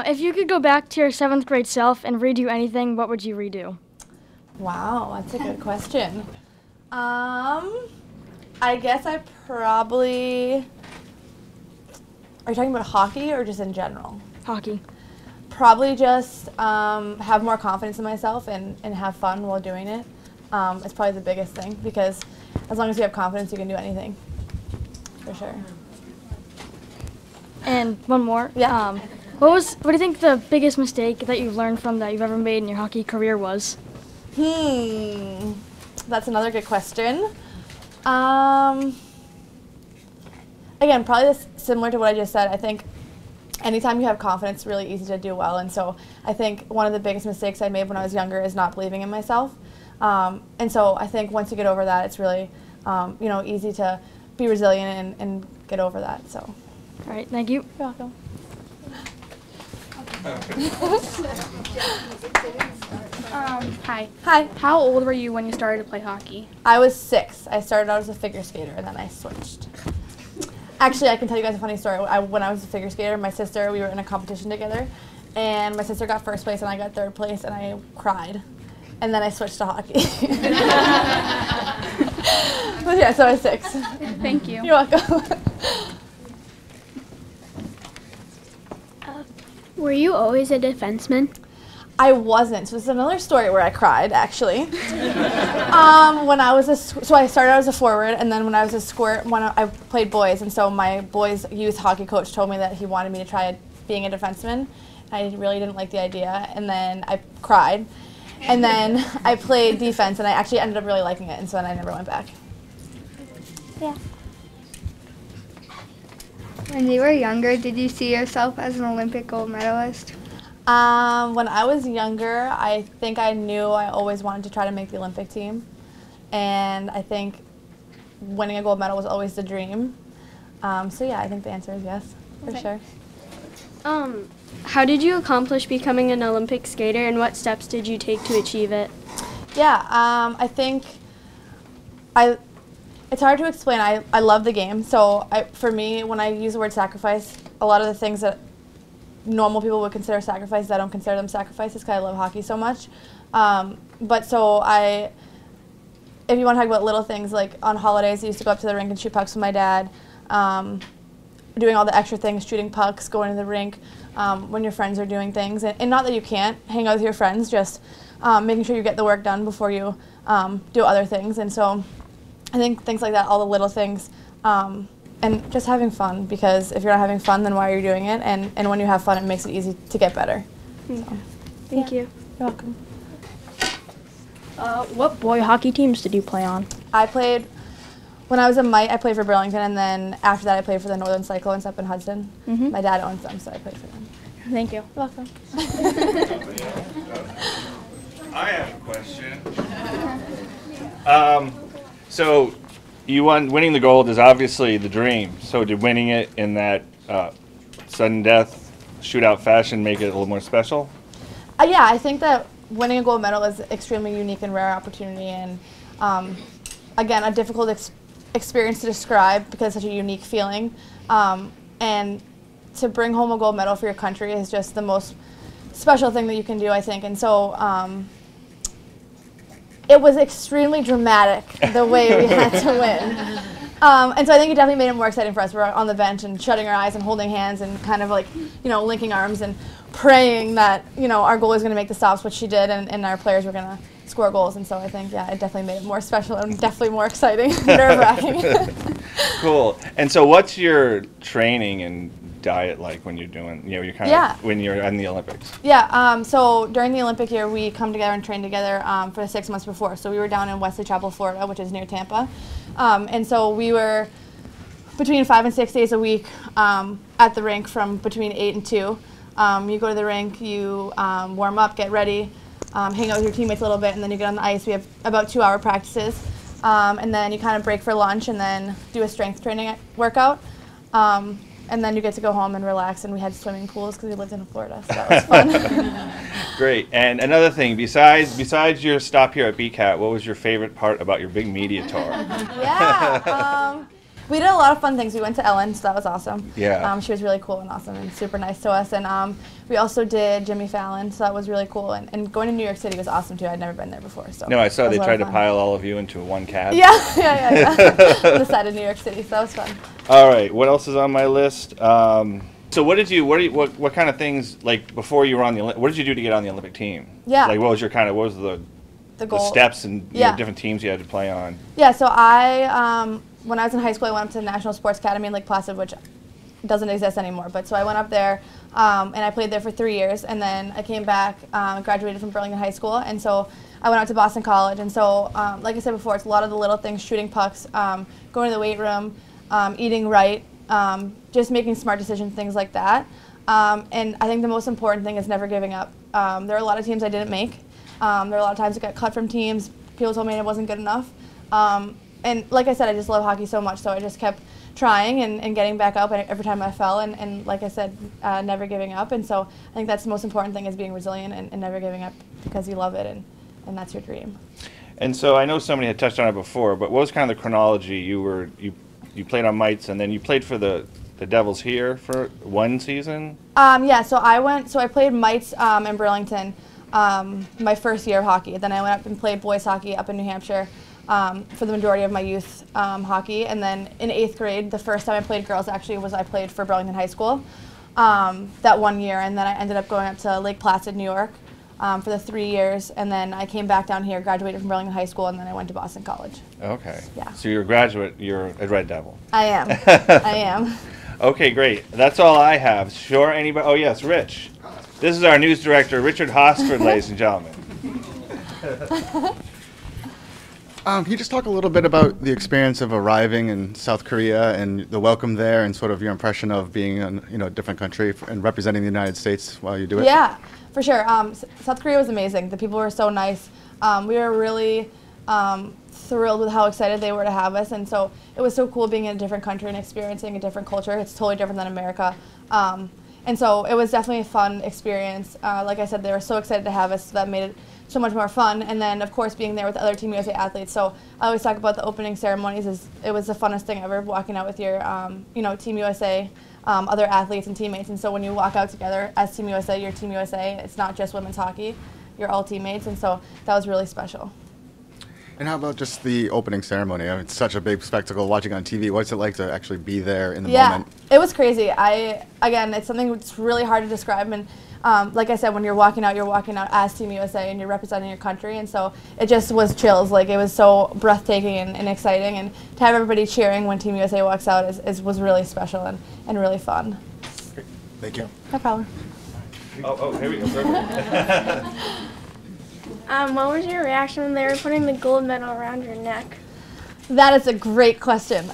If you could go back to your 7th grade self and redo anything, what would you redo? Wow, that's a good question. I guess I probably... Are you talking about hockey or just in general? Hockey. Probably just have more confidence in myself and have fun while doing it. It's probably the biggest thing, because as long as you have confidence, you can do anything, for sure. And one more. Yeah. What do you think the biggest mistake that you've learned from that you've ever made in your hockey career was? That's another good question. Again, probably similar to what I just said. I think anytime you have confidence, it's really easy to do well. And so I think one of the biggest mistakes I made when I was younger is not believing in myself. And so I think once you get over that, it's really easy to be resilient and get over that. So. All right, thank you. You're welcome. Hi. Hi. How old were you when you started to play hockey? I was 6. I started out as a figure skater, and then I switched. Actually, I can tell you guys a funny story. When I was a figure skater, my sister, we were in a competition together, and my sister got 1st place, and I got 3rd place, and I cried. And then I switched to hockey. But yeah, so I was 6. Thank you. You're welcome. Were you always a defenseman? I wasn't. So this is another story where I cried, actually. When I was so I started out as a forward, and then when I was a squirt, I played boys, and so my boys' youth hockey coach told me that he wanted me to try being a defenseman. I really didn't like the idea, and then I cried. And then I played defense, and I actually ended up really liking it, and so then I never went back. Yeah. When you were younger, did you see yourself as an Olympic gold medalist? When I was younger, I think I knew I always wanted to try to make the Olympic team. And I think winning a gold medal was always the dream. So yeah, I think the answer is yes, for sure. How did you accomplish becoming an Olympic skater, and what steps did you take to achieve it? Yeah, I think it's hard to explain. I love the game. So for me, when I use the word sacrifice, a lot of the things that normal people would consider sacrifices, I don't consider them sacrifices because I love hockey so much. But so if you want to talk about little things, like on holidays, I used to go up to the rink and shoot pucks with my dad, doing all the extra things, shooting pucks, going to the rink when your friends are doing things. And not that you can't hang out with your friends, just making sure you get the work done before you do other things. And so I think things like that, all the little things, and just having fun, because if you're not having fun, then why are you doing it? And when you have fun, it makes it easy to get better. So, Thank you. You're welcome. What boy hockey teams did you play on? I played, when I was a mite, I played for Burlington, and then after that I played for the Northern Cyclones up in Hudson. My dad owns them, so I played for them. Thank you. You're welcome. I have a question. So winning the gold is obviously the dream. So did winning it in that sudden death shootout fashion make it a little more special? Yeah, I think that winning a gold medal is an extremely unique and rare opportunity, and again, a difficult experience to describe because it's such a unique feeling. And to bring home a gold medal for your country is just the most special thing that you can do, I think. And so it was extremely dramatic the way we had to win. And so I think it definitely made it more exciting for us. We were on the bench and shutting our eyes and holding hands and kind of like, linking arms and praying that, our goalie was going to make the stops, which she did, and our players were going to score goals. And so I think, yeah, it definitely made it more special and definitely more exciting, nerve-wracking. Cool. And so what's your training and diet like when you're doing, when you're in the Olympics? Yeah, so during the Olympic year, we come together and train together for the 6 months before. So we were down in Wesley Chapel, Florida, which is near Tampa. And so we were between 5 and 6 days a week at the rink from between 8 and 2. You go to the rink, you warm up, get ready, hang out with your teammates a little bit, and then you get on the ice. We have about 2-hour practices. And then you kind of break for lunch and then do a strength training workout. And then you get to go home and relax, and we had swimming pools because we lived in Florida, so that was fun. Great. And another thing, besides your stop here at BCAT, what was your favorite part about your big media tour? Yeah. We did a lot of fun things. We went to Ellen, so that was awesome. Yeah. She was really cool and awesome and super nice to us. And we also did Jimmy Fallon, so that was really cool. And going to New York City was awesome too. I'd never been there before. So No, I saw that was they a lot tried of to fun. pile all of you into one cab. Yeah. On the side of New York City, so that was fun. All right, what else is on my list? So what kind of things, like before you were on the what did you do to get on the Olympic team? Yeah. Like what was the goal. steps and Yeah. different teams you had to play on? Yeah, so when I was in high school, I went up to the National Sports Academy in Lake Placid, which doesn't exist anymore. But so I went up there, and I played there for 3 years, and then I came back, graduated from Burlington High School, and so I went out to Boston College. And so, like I said before, it's a lot of the little things: shooting pucks, going to the weight room, eating right, just making smart decisions, things like that. And I think the most important thing is never giving up. There are a lot of teams I didn't make. There are a lot of times I got cut from teams. People told me I wasn't good enough. And like I said, I just love hockey so much, so I just kept trying and getting back up every time I fell. And like I said, never giving up. And so I think that's the most important thing, is being resilient and never giving up, because you love it and that's your dream. And so I know somebody had touched on it before, but what was kind of the chronology? You played on Mites, and then you played for the Devils here for one season? Yeah, so I played Mites in Burlington my first year of hockey. Then I went up and played boys hockey up in New Hampshire for the majority of my youth hockey. And then in 8th grade, the first time I played girls actually was I played for Burlington High School that one year. And then I ended up going up to Lake Placid, New York for the 3 years. And then I came back down here, graduated from Burlington High School, and then I went to Boston College. Okay. Yeah. So you're a graduate, you're a Red Devil. I am. I am. Okay, great. That's all I have. Sure, anybody? Oh, yes, Rich. This is our news director, Richard Hosford, ladies and gentlemen. Can you just talk a little bit about the experience of arriving in South Korea and the welcome there, and sort of your impression of being in a different country and representing the United States while you do it? Yeah, for sure. South Korea was amazing. The people were so nice. We were really thrilled with how excited they were to have us, and so it was so cool being in a different country and experiencing a different culture. It's totally different than America. And so it was definitely a fun experience. Like I said, they were so excited to have us, so that made it so much more fun. And then, of course, being there with other Team USA athletes. So I always talk about the opening ceremonies. It was the funnest thing ever, walking out with your, Team USA, other athletes and teammates. And so when you walk out together as Team USA, you're Team USA. It's not just women's hockey. You're all teammates. And so that was really special. And how about just the opening ceremony? I mean, it's such a big spectacle watching on TV. What's it like to actually be there in the moment? It was crazy. Again, it's something that's really hard to describe. And like I said, when you're walking out as Team USA and you're representing your country. And so it just was chills. Like, it was so breathtaking and exciting. And to have everybody cheering when Team USA walks out was really special and really fun. Great. Thank you. No problem. Oh, here we go. What was your reaction when they were putting the gold medal around your neck? That is a great question.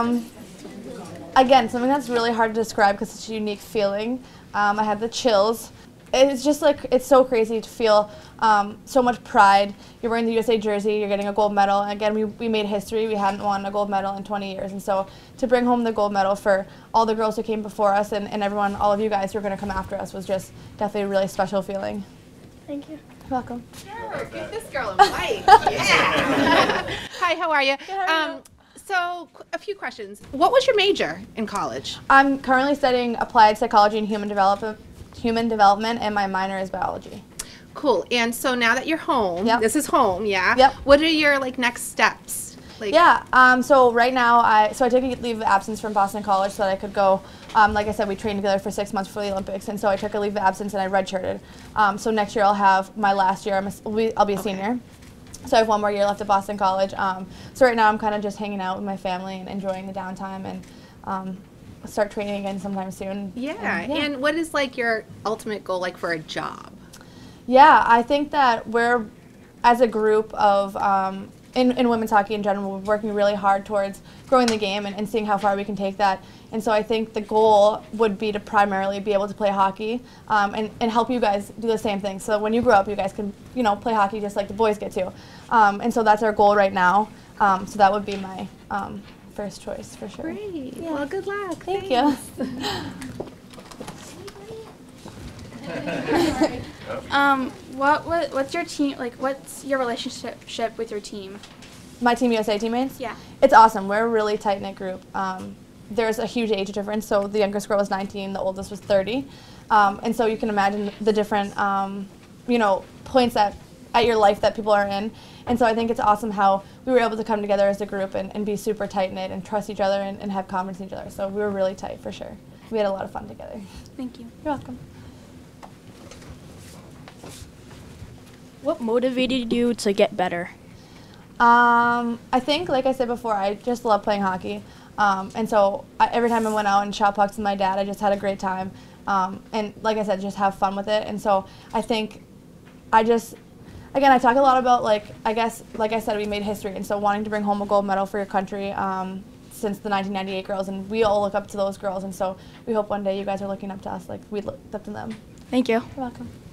Again, something that's really hard to describe because it's a unique feeling. I had the chills. It's just like, it's so crazy to feel so much pride. You're wearing the USA jersey, you're getting a gold medal. And again, we made history. We hadn't won a gold medal in 20 years. And so to bring home the gold medal for all the girls who came before us and everyone, all of you guys who are going to come after us, was just definitely a really special feeling. Thank you. You're welcome. Sure, give this girl a mic. Yeah. Hi, how are you? So, a few questions. What was your major in college? I'm currently studying applied psychology and human development, and my minor is biology. Cool. And so now that you're home, Yep. this is home, yeah? Yep. What are your next steps? So right now, I took a leave of absence from Boston College so that I could go. Like I said, we trained together for 6 months for the Olympics, and so I took a leave of absence and I redshirted. So next year I'll have my last year. I'll be a senior. So I have 1 more year left at Boston College. So right now I'm kind of just hanging out with my family and enjoying the downtime, and start training again sometime soon. And what is your ultimate goal for a job? Yeah, I think that we're, as a group of, in women's hockey in general, we're working really hard towards growing the game and seeing how far we can take that. And so I think the goal would be to primarily be able to play hockey and help you guys do the same thing. So when you grow up, you guys can, play hockey just like the boys get to. And so that's our goal right now. So that would be my first choice for sure. Great. Yeah. Well, good luck. Thank you. What's your team, what's your relationship with your team? My Team USA teammates? Yeah. It's awesome. We're a really tight-knit group. There's a huge age difference, so the youngest girl was 19, the oldest was 30. And so you can imagine the different, you know, points at your life that people are in. And so I think it's awesome how we were able to come together as a group and be super tight-knit and trust each other and have confidence in each other. So we were really tight for sure. We had a lot of fun together. Thank you. You're welcome. What motivated you to get better? I think, like I said before, I just love playing hockey. And so every time I went out and shot pucks with my dad, I just had a great time. And like I said, just have fun with it. And so I think again, I talk a lot about, like, I guess, like I said, we made history. And so wanting to bring home a gold medal for your country since the 1998 girls. And we all look up to those girls. And so we hope one day you guys are looking up to us like we looked up to them. Thank you. You're welcome.